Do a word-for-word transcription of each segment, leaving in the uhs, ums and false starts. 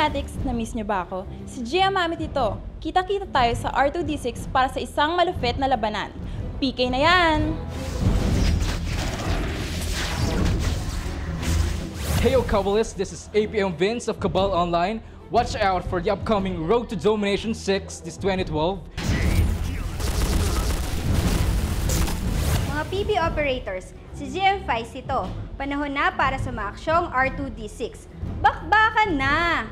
Fanatics, na-miss niyo ba ako? Si Gia Mamit ito. Kita-kita tayo sa R two D six para sa isang malupit na labanan. P K na yan! Heyo Kabbalists, this is A P M Vince of Cabal Online. Watch out for the upcoming Road to Domination six this twenty twelve. Mga P B operators, si G M Vice ito. Panahon na para sa maaksyong R two D six. Bakbakan na!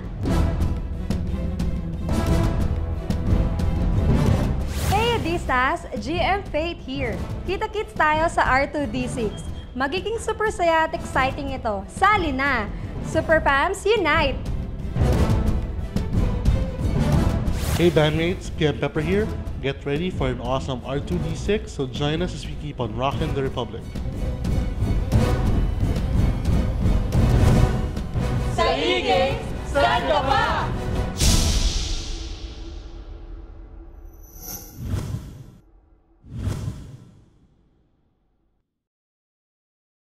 Hey Adistas, G M Fate here. Kita-kits tayo sa R two D six. Magiging super saya at exciting ito. Sali na! Super Pams, unite! Hey bandmates, P M Pepper here. Get ready for an awesome R two D six, so join us as we keep on rocking the Republic. Sa E-Games, saan ka pa?